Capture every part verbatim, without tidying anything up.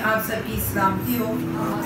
آپ سب کی سلامتی ہو۔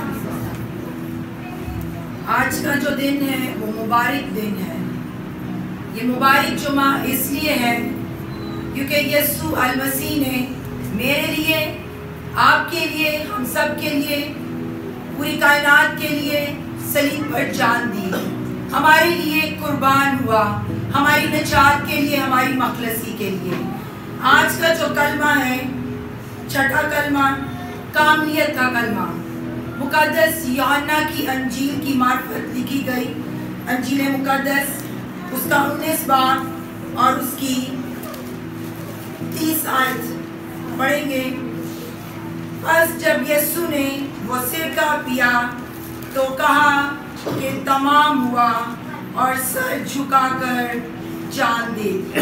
آج کا جو دن ہے وہ مبارک دن ہے۔ یہ مبارک جمعہ اس لیے ہے کیونکہ یسوع المسیح نے میرے لیے، آپ کے لیے، ہم سب کے لیے، پوری کائنات کے لیے صلیب پر جان دی، ہمارے لیے قربان ہوا، ہماری نجات کے لیے، ہماری مخلصی کے لیے۔ آج کا جو کلمہ ہے، چھٹا کلمہ، کاملیت کا کلمہ، مقدس یوحنا کی انجیل کی معرفت لکھی گئی، انجیل مقدس اس کا انیس باب اور اس کی تیس آیت پڑھیں گے۔ بس جب یسوع نے وہ سرکہ پیا تو کہا کہ تمام ہوا، اور سر جھکا کر جان دے دی۔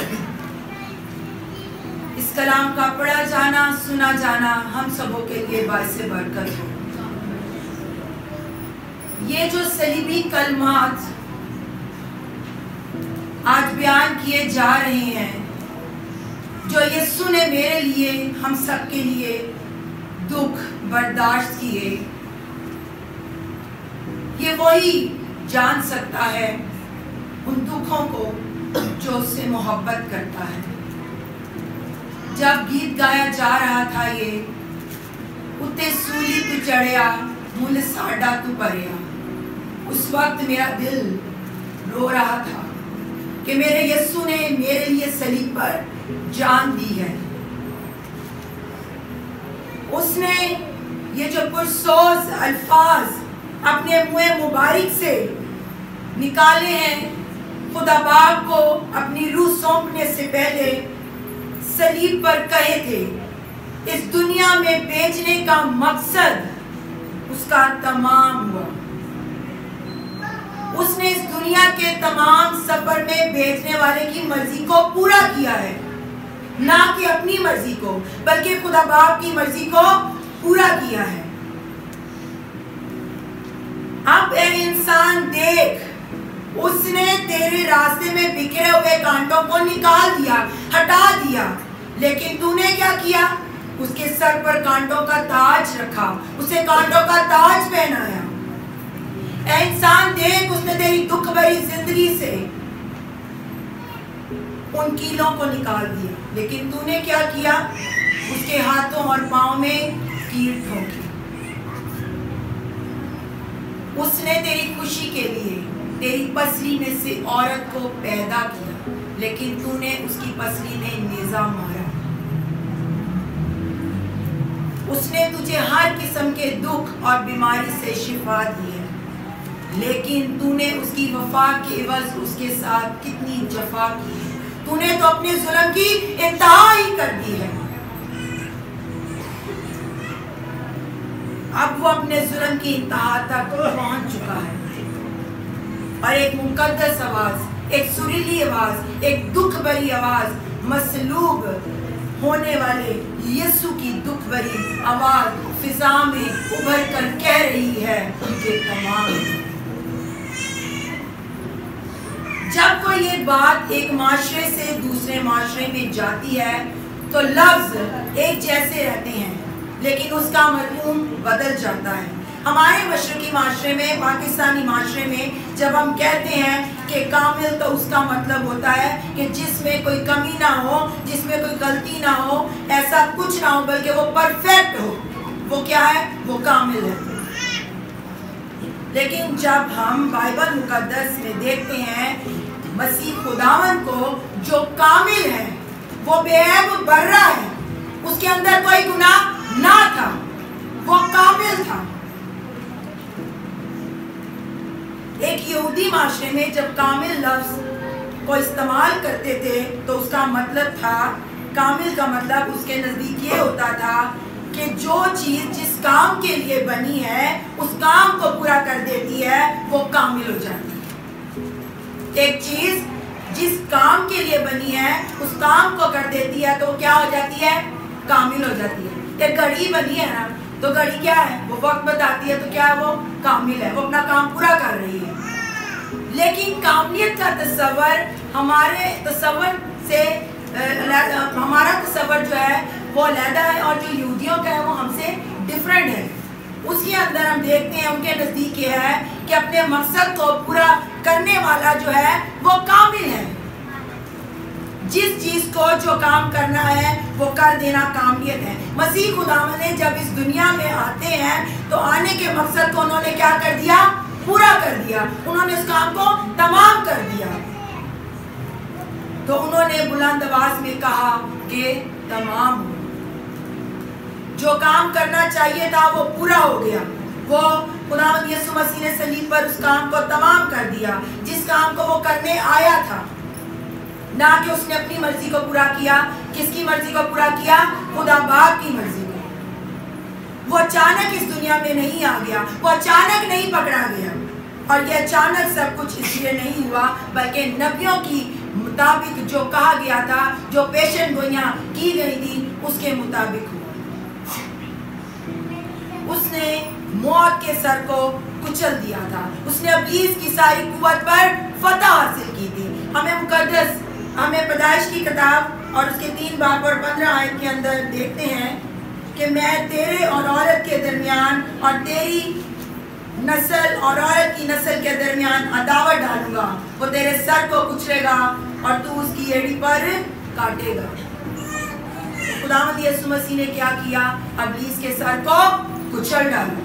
اس کلام کا پڑھا جانا، سنا جانا ہم سبوں کے لیے باعث برکت ہو۔ یہ جو صلیبی کلمات آج بیان کیے جا رہے ہیں، جو یسوع نے میرے لیے، ہم سب کے لیے دکھ برداشت کیے، یہ وہی جان سکتا ہے ان دکھوں کو جو اس سے محبت کرتا ہے۔ جب گیت گایا جا رہا تھا یہ اتے سولی تو چڑھیا مول ساڈا تو پریا، اس وقت میرا دل رو رہا تھا کہ میرے یسوع نے میرے لیے صلیب پر جان دی ہے۔ اس نے یہ جو پرسوز الفاظ اپنے منہ مبارک سے نکالے ہیں، خدا باپ کو اپنی روح سونپنے سے پہلے صلیب پر کہے تھے، اس دنیا میں بھیجنے کا مقصد اس کا تمام ہوا۔ اس نے اس دنیا کے تمام سفر میں بھیجنے والے کی مرضی کو پورا کیا ہے، نہ کہ اپنی مرضی کو، بلکہ خدا باپ کی مرضی کو پورا کیا ہے۔ اب اے انسان دیکھ، اس نے تیرے راستے میں بکھرے ہوئے کانٹوں کو نکال دیا، ہٹا دیا، لیکن تو نے کیا کیا؟ اس کے سر پر کانٹوں کا تاج رکھا، اسے کانٹوں کا تاج پہنایا۔ اے انسان دیکھ، اس نے تیری دکھ بھری زندگی سے ان کیلوں کو نکال دیا، لیکن تو نے کیا کیا؟ اس کے ہاتھوں اور پاؤں میں کیل ٹھوکی۔ اس نے تیری خوشی کے لیے تیری پسلی میں سے عورت کو پیدا کیا، لیکن تو نے اس کی پسلی میں نیزہ مارا۔ اس نے تجھے ہر قسم کے دکھ اور بیماری سے شفا دی ہے، لیکن تو نے اس کی وفا کے عوض اس کے ساتھ کتنی جفا کی ہے۔ تو نے تو اپنے ظلم کی انتہا ہی کر دی ہے۔ اب وہ اپنے ظلم کی انتہا تک پہنچ چکا ہے، اور ایک مقدس آواز، ایک سریلی آواز، ایک دکھ بھری آواز، مصلوب ہونے والے یسوع کی دکھ بھری آواز فضا میں ابھر کر کہہ رہی ہے کہ تمام۔ جب کوئی یہ بات ایک معاشرے سے دوسرے معاشرے میں جاتی ہے تو لفظ ایک جیسے رہتے ہیں، لیکن اس کا مفہوم بدل جاتا ہے۔ ہمارے مشرقی معاشرے میں، پاکستانی معاشرے میں جب ہم کہتے ہیں کہ کامل، تو اس کا مطلب ہوتا ہے کہ جس میں کوئی کمی نہ ہو، جس میں کوئی غلطی نہ ہو، ایسا کچھ نہ ہو، بلکہ وہ پرفیکٹ ہو۔ وہ کیا ہے؟ وہ کامل ہے۔ لیکن جب ہم بائبل مقدس میں دیکھتے ہیں مسیح خداوند کو جو کامل ہے، وہ بے عیب برہ ہے، اس کے اندر کوئی گناہ نہ تھا، وہ کامل تھا۔ ایک یہودی معاشرے میں جب کامل لفظ کو استعمال کرتے تھے تو اس کا مطلب تھا، کامل کا مطلب اس کے نزدیک یہ ہوتا تھا کہ جو چیز جس کام کے لیے بنی ہے اس کام کو پورا کر دیتی ہے، وہ کامل ہو جاتی ہے۔ ایک چیز جس کام کے لیے بنی ہے اس کام کو کر دیتی ہے تو کیا ہو جاتی ہے؟ کامل ہو جاتی ہے۔ ایک گھڑی بنی ہے نا، تو گھڑی کیا ہے؟ وہ وقت بتاتی ہے، تو کیا ہے؟ وہ کامل ہے، وہ اپنا کام پورا کر رہی ہے۔ لیکن کاملیت کا تصور ہمارے تصور سے ہمارا تصور جو ہے وہ علیحدہ ہے، اور جو یہودیوں کا ہے وہ ہم سے ڈفرینٹ میں ان کے نزدیک یہ ہے کہ اپنے مقصد کو پورا کرنے والا جو ہے وہ کامل ہے. جس چیز کو جو کام کرنا ہے وہ کر دینا کاملیت ہے. مسیح خداوند نے جب اس دنیا میں آتے ہیں تو آنے کے مقصد کو انہوں نے کیا کر دیا؟ پورا کر دیا. انہوں نے اس کام کو تمام کر دیا. تو انہوں نے بلند آواز میں کہا کہ تمام ہو. جو کام کرنا چاہیے تھا وہ پورا ہو گیا. وہ خداوند یسوع مسیح نے صلیب پر اس کام کو تمام کر دیا جس کام کو وہ کرنے آیا تھا. نہ کہ اس نے اپنی مرضی کو پورا کیا. کس کی مرضی کو پورا کیا؟ خدا باپ کی مرضی کو. وہ اچانک اس دنیا میں نہیں آ گیا, وہ اچانک نہیں پکڑا گیا. اور یہ اچانک سب کچھ اس لیے نہیں ہوا بلکہ نبیوں کی مطابق جو کہا گیا تھا, جو پیشن گوئیاں کی گئی تھی اس کے مطابق ہوا. اس نے موت کے سر کو کچل دیا تھا. اس نے ابلیس کی ساری قوت پر فتح حاصل کی تھی. ہمیں مقدس ہمیں پیدائش کی کتاب اور اس کے تین باب اور پندرہ آیت کے اندر دیکھتے ہیں کہ میں تیرے اور عورت کے درمیان اور تیری نسل اور عورت کی نسل کے درمیان عداوت ڈالوں گا. وہ تیرے سر کو کچلے گا اور تو اس کی ایڑی پر کاٹے گا. خداوند یسوع مسیح نے کیا کیا؟ ابلیس کے سر کو کچل ڈالا.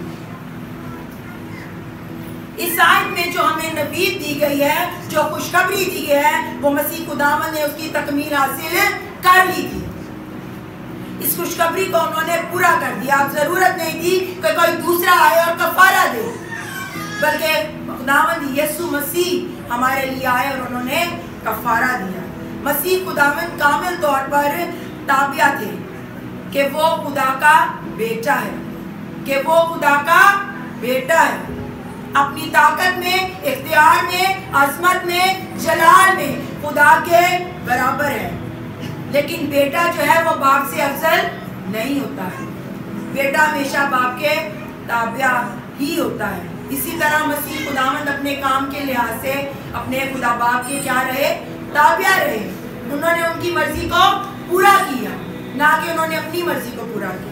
اس آیت میں جو ہمیں نبید دی گئی ہے, جو خوشخبری دی گئی ہے, وہ مسیح خداوند نے اس کی تکمیل حاصل کر لی تھی. اس خوشخبری کو انہوں نے پورا کر دیا. اب ضرورت نہیں تھی کہ کوئی دوسرا آئے اور کفارہ دے, بلکہ خداوند یسوع مسیح ہمارے لیے آئے اور انہوں نے کفارہ دیا. مسیح خداوند کامل طور پر تابع تھے کہ وہ خدا کا بیٹا ہے, کہ وہ خدا کا بیٹا ہے. اپنی طاقت میں, اختیار میں, عظمت میں, جلال میں خدا کے برابر ہے. لیکن بیٹا جو ہے وہ باپ سے افضل نہیں ہوتا ہے. بیٹا ہمیشہ باپ کے تابع ہی ہوتا ہے. اسی طرح مسیح خداوند اپنے کام کے لحاظ سے اپنے خدا باپ کے کیا رہے؟ تابع رہے. انہوں نے ان کی مرضی کو پورا کیا, نہ کہ انہوں نے اپنی مرضی کو پورا کیا.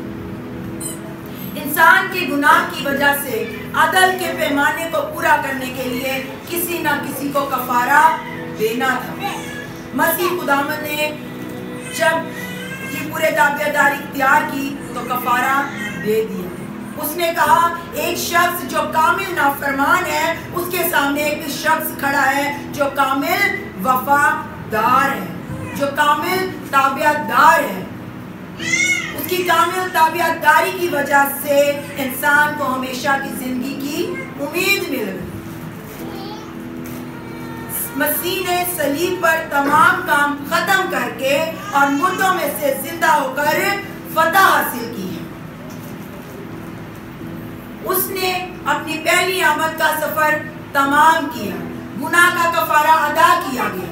انسان کے گناہ کی وجہ سے عدل کے پیمانے کو پورا کرنے کے لیے کسی نہ کسی کو کفارہ دینا تھا. مسیح خداوند نے جب یہ پورے تابع داری اختیار کی تو کفارہ دے دیا. اس نے کہا ایک شخص جو کامل نافرمان ہے اس کے سامنے ایک شخص کھڑا ہے جو کامل وفادار ہے, جو کامل تابع دار ہے. اس کی کامل تابع داری کی وجہ سے انسان کو ہمیشہ کی زندگی کی امید مل گئی. مسیح نے صلیب پر تمام کام ختم کر کے اور مردوں میں سے زندہ ہو کر فتح حاصل کی ہے. اس نے اپنی پہلی آمد کا سفر تمام کیا, گناہ کا کفارہ ادا کیا گیا.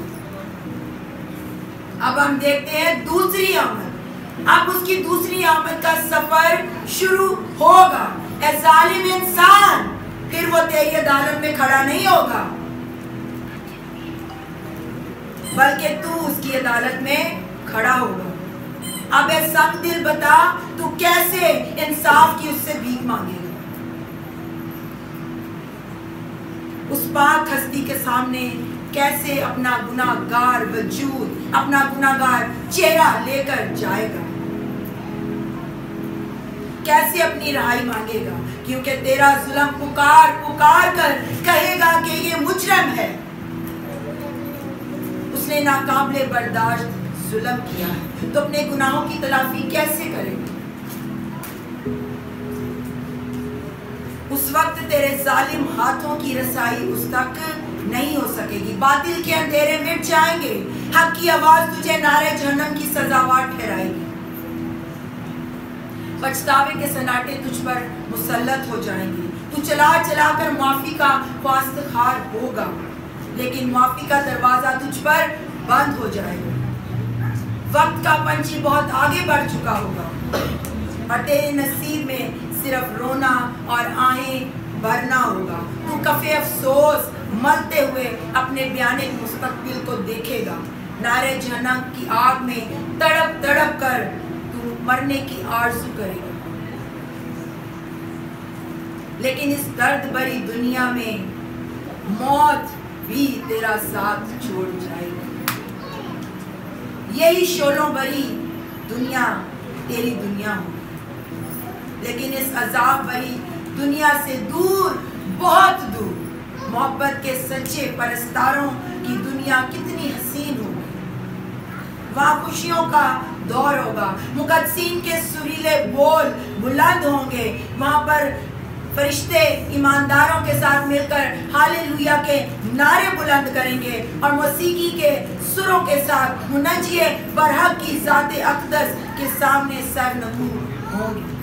اب ہم دیکھتے ہیں دوسری آمد. اب اس کی دوسری آمد کا سفر شروع ہوگا. اے ظالم انسان, پھر وہ تیری عدالت میں کھڑا نہیں ہوگا بلکہ تو اس کی عدالت میں کھڑا ہوگا. اب اے سخت دل بتا, تو کیسے انصاف کی اس سے بھیک مانگے گا؟ اس پاک ہستی کے سامنے کیسے اپنا گناہ گار وجود, اپنا گناہ گار چہرہ لے کر جائے گا؟ کیسے اپنی رہائی مانگے گا؟ کیونکہ تیرا ظلم پکار پکار کر کہے گا کہ یہ مجرم ہے. اس نے ناقابل برداشت ظلم کیا ہے تو اپنے گناہوں کی تلافی کیسے کرے گا؟ اس وقت تیرے ظالم ہاتھوں کی رسائی اس تک نہیں ہو سکے گی. باطل کے اندھیرے مٹ جائیں گے, حق کی آواز تجھے نعرے جہنم کی سزاوار ٹھہرائے گی. پچھتاوے کے سناٹے تجھ پر مسلط ہو جائیں گے. تو چلا چلا کر معافی کا خواستخوار ہوگا لیکن معافی کا دروازہ تجھ پر بند ہو جائے گا. وقت کا پنچھی بہت آگے بڑھ چکا ہوگا اور تیرے نصیب میں صرف رونا اور آہیں بھرنا ہوگا. تو کفے افسوس ملتے ہوئے اپنے بیانے مستقبل کو دیکھے گا. نعرے جہنم کی آگ میں تڑپ تڑپ کر تو مرنے کی آرزو کرے گا. لیکن اس درد بھری دنیا میں موت بھی تیرا ساتھ چھوڑ جائے گی. یہی شعلوں بھری دنیا تیری دنیا ہوگی، لیکن اس عذاب بھری دنیا سے دور، بہت دور، محبت کے سچے پرستاروں کی دنیا کتنی حسین ہوگی. وہاں خوشیوں کا دور ہوگا، مقدسین کے سریلے بول بلند ہوں گے. وہاں پر فرشتے ایمانداروں کے ساتھ مل کر ہاللویا کے نعرے بلند کریں گے، اور موسیقی کے سروں کے ساتھ منجیے برحق کی ذات اقدس کے سامنے سرنگو ہوں گے.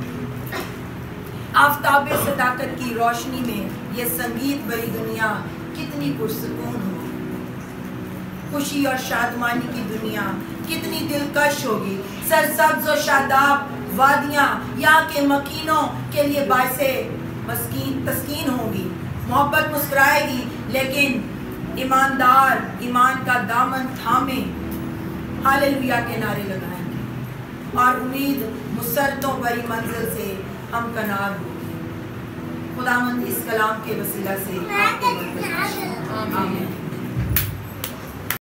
آفتاب صداقت کی روشنی میں یہ سنگیت بھری دنیا کتنی پرسکون ہوگی. خوشی اور شادمانی کی دنیا کتنی دلکش ہوگی. سرسبز و شاداب وادیاں یہاں کے مکینوں کے لیے باعث مسکین تسکین ہوں گی. محبت مسکرائے گی، لیکن ایماندار ایمان کا دامن تھامے ہاللویا کے نعرے لگائیں گے، اور امید مسرتوں بھری منزل سے ہم کنار ہوگی. خداوند اس کلام کے وسیلہ سے آپ کو برکت بخشے. آمین.